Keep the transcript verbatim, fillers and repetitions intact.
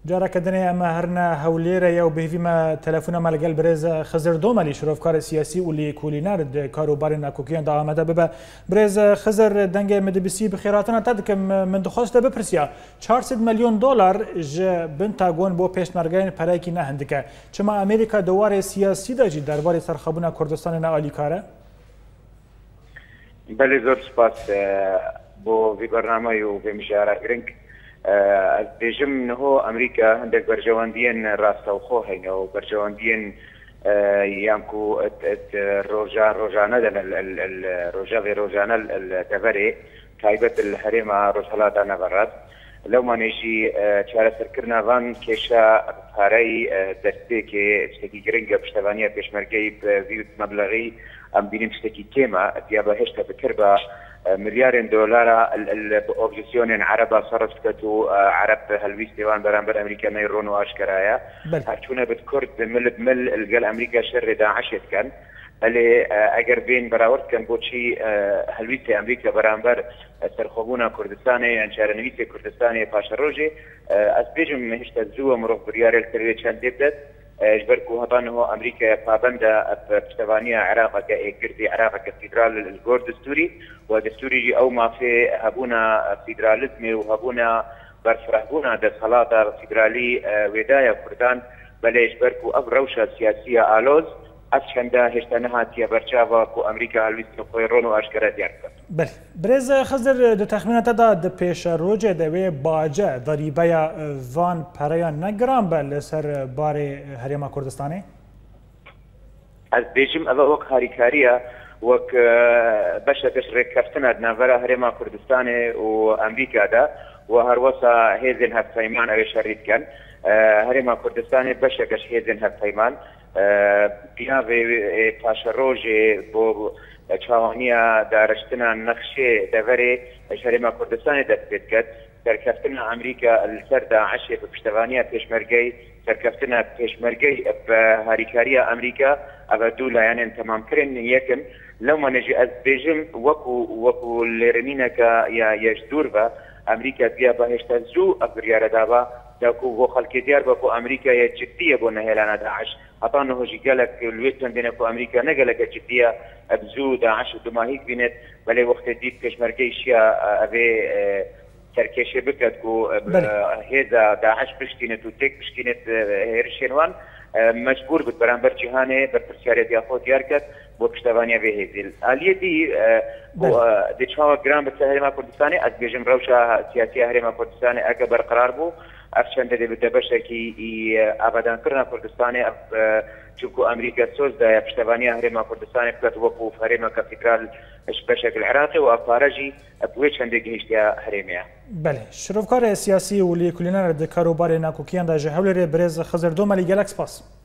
جارا کدنه اما هرنا هوليره یا بهوی ما تلفون ما لگل برز خزر دومالی شرفکار سیاسی ولی کولینار د کاروبار ناکوکیان دا آمده ببه برز خزر دنگ مدبسی بخیراتنا تدکم من دخواست بپرسیا چهارصد میلیون دلار ج بنتاگون بو پیشمرگین پرایکی نه هندکه چما امریکا دوار سیاسی داجی درباره سرخابون کردستان نه آلی کاره؟ بله زور سپاس بو وی برنامه و به مشاره گرنگ از بيجم نهو امريكا عندك برجواندين راستا وخو هينا وبرجواندين يامكو روجا روجانا الروجا في روجانا التفري تايبت الحريمه روسالات انا برات لو ما نجي تشارة سركرنا فان كيشا باري دستي كي تشتكي جرينجا بشتفانيا بيشمركي بفيوت مبلغي ام بينم تشتكي كيما ديابا هشتا بكربا مليارين دولار الاوبجيسيون عربه صرفتو عرب هلويس ديوان برامبر امريكا نيرون واشكرايا هرشونا بتكرد مل بمل القال امريكا شر داعش كان اللي اگر بين براورت كان بوشي هلويس امريكا برامبر سرخوبونا كردستاني يعني شارنويس كردستاني باشروجي اسبيجم هشتا زوا مروف بريار الكرية كان دبدت اجبركو هطانه امريكا بابندا بشتفانيا عراق كردي عراق كفيدرال الجور دستوري ودستوري او ما في هبونا فيدراليزمي وهبونا برفرهبونا دخلاطه فيدرالي ودايا كردان بل اجبركو اب روشه سياسيه الوز اشندا هشتنها تي برشاوا كو امريكا الويس خويرون واشكرا دياركا بله برز خزر د تخمینات دا د پیش روجه دوی باجه ضریبه وان پریا نگرام بل سر بار هریما کردستانی از بیجم اول وک هاریکاریا وک بشه بش رکفتنا دنافرا هریما کردستانی و امریکا دا و هر وسا هیزن هفتایمان اوی شرید کن هریما کردستانی بشه بش هیزن هفتایمان پیاوی پاش روجه بو چاوانیا دارشتنا نقشه دوري هريما كردستان دست كد سركفتنا امريكا السر داعش بپشتوانيا پیشمرگي سركفتنا پیشمرگي بهاريكاريا امريكا ابدولا يعني تمام كرن يكن لو ما نجي از بيجم وكو وكو لرمينك يا يجدوربا امريكا بيا بهشتزو ابريار دابا داكو و خلق ديار بكو امريكا يا جديه بو نهلان داعش اطانه جي قالك الويتن بينكو امريكا نقلك جديه ابزو داعش دماهيك بينت بل وقت ديت كشمركي شيا ابي تركيش بكتكو هذا داعش بشتينت وتك بشتينت هيرشينوان مجبور بد برانبر جهاني برپرسیاری دیافو دیار کرد بو پشتوانیا به هزیل آلیه دی بو دیچها گرام به هریما کردستانی از بیجم روشا سیاسی هریما کردستانی اگه برقرار بو افشنده دی بده بشه کی آبادان کردن کردستانی چونکو امریکا سوز دا پشتوانیا هریما کردستانی بکت وقو هریما کفیدرال بشکل العراقي وافارجي بويش عندك هشتيا هريميا. بله شرفكار سياسي ولي كلنا د کاروبار ناکوکیان د جهول برز خزر دومالي جالاکس باس.